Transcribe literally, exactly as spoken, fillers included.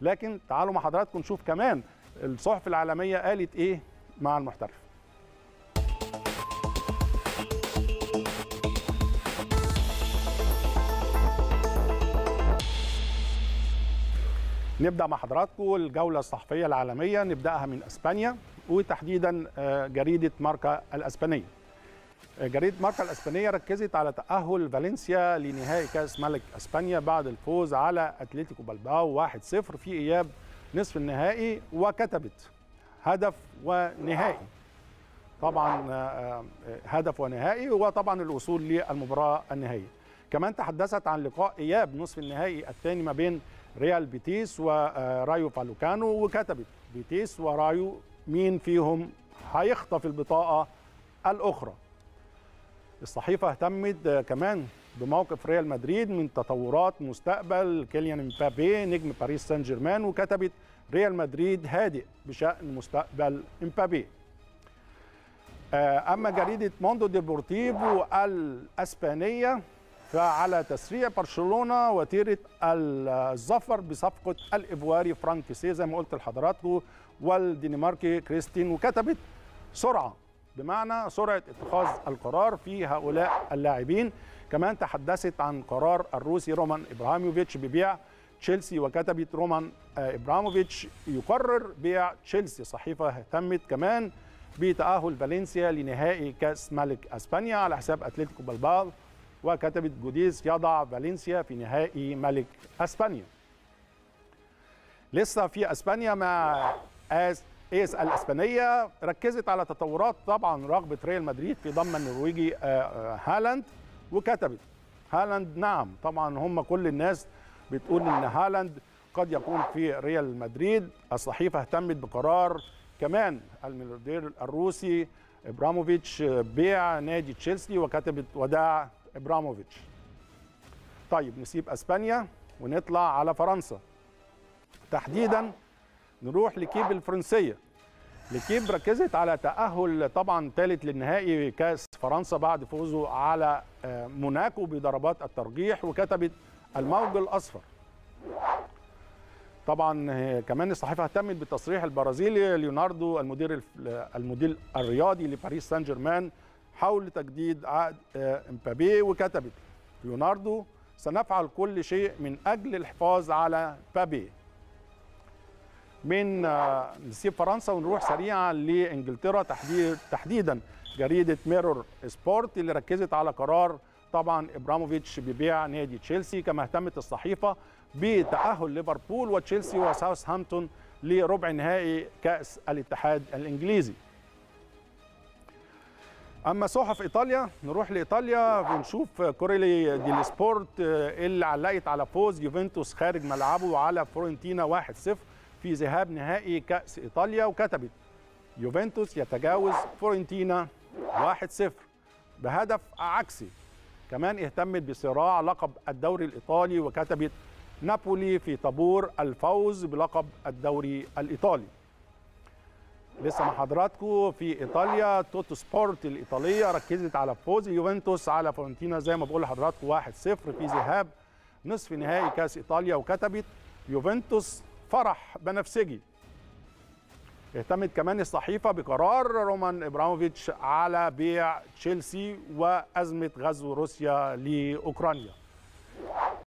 لكن تعالوا مع حضراتكم نشوف كمان الصحف العالميه قالت ايه مع المحترف. نبدأ مع حضراتكم الجولة الصحفية العالمية، نبدأها من أسبانيا وتحديدا جريدة ماركا الأسبانية. جريدة ماركا الأسبانية ركزت على تأهل فالنسيا لنهائي كأس ملك أسبانيا بعد الفوز على أتلتيكو بلباو واحد صفر في إياب نصف النهائي، وكتبت هدف ونهائي. طبعا هدف ونهائي وطبعا الوصول للمباراة النهائية. كمان تحدثت عن لقاء إياب نصف النهائي الثاني ما بين ريال بيتيس ورايو فالوكانو، وكتبت بيتيس ورايو مين فيهم هيخطف البطاقة الأخرى. الصحيفة اهتمت كمان بموقف ريال مدريد من تطورات مستقبل كيليان امبابي نجم باريس سان جيرمان، وكتبت ريال مدريد هادئ بشأن مستقبل امبابي. أما جريدة موندو ديبورتيفو الأسبانية فعلى تسريع برشلونة وتيرة الظفر بصفقة الإيفواري فرانك كيسيه زي ما قلت لحضراتكم والدنماركي كريستين، وكتبت سرعة بمعنى سرعة اتخاذ القرار في هؤلاء اللاعبين. كمان تحدثت عن قرار الروسي رومان إبراهيموفيتش ببيع تشيلسي، وكتبت رومان إبراهيموفيتش يقرر بيع تشيلسي. صحيفة اهتمت كمان بتأهل فالنسيا لنهائي كأس ملك أسبانيا على حساب أتلتيكو بلباو، وكتبت جوديز يضع فالنسيا في نهائي ملك أسبانيا. لسه في أسبانيا مع آس ايس الاسبانيه ركزت على تطورات طبعا رغبه ريال مدريد في ضم النرويجي هالاند، وكتبت هالاند نعم. طبعا هم كل الناس بتقول ان هالاند قد يكون في ريال مدريد. الصحيفه اهتمت بقرار كمان الملياردير الروسي ابراموفيتش بيع نادي تشيلسي، وكتبت وداع ابراموفيتش. طيب نسيب اسبانيا ونطلع على فرنسا، تحديدا نروح لكيب الفرنسيه. لكيب ركزت على تأهل طبعا ثالث للنهائي كأس فرنسا بعد فوزه على موناكو بضربات الترجيح، وكتبت الموج الأصفر. طبعا كمان الصحيفة اهتمت بالتصريح البرازيلي ليوناردو المدير المدير الرياضي لباريس سان جيرمان حول تجديد عقد امبابي، وكتبت ليوناردو سنفعل كل شيء من أجل الحفاظ على مبابي. من نسيب فرنسا ونروح سريعا لانجلترا، تحديد تحديدا جريده ميرور سبورت اللي ركزت على قرار طبعا ابراموفيتش ببيع نادي تشيلسي. كما اهتمت الصحيفه بتاهل ليفربول وتشيلسي وساوثهامبتون لربع نهائي كاس الاتحاد الانجليزي. اما صحف ايطاليا نروح لايطاليا ونشوف كوريلي دي سبورت اللي علقت على فوز يوفنتوس خارج ملعبه على فورنتينا واحد صفر في ذهاب نهائي كأس إيطاليا، وكتبت يوفنتوس يتجاوز فورنتينا واحد صفر بهدف عكسي. كمان اهتمت بصراع لقب الدوري الإيطالي، وكتبت نابولي في طابور الفوز بلقب الدوري الإيطالي. لسه مع حضراتكم في إيطاليا، توتو سبورت الإيطالية ركزت على فوز يوفنتوس على فورنتينا زي ما بقول لحضراتكم واحد صفر في ذهاب نصف نهائي كأس إيطاليا، وكتبت يوفنتوس فرح بنفسجي. اهتمت كمان الصحيفة بقرار رومان إبراموفيتش على بيع تشيلسي وأزمة غزو روسيا لأوكرانيا.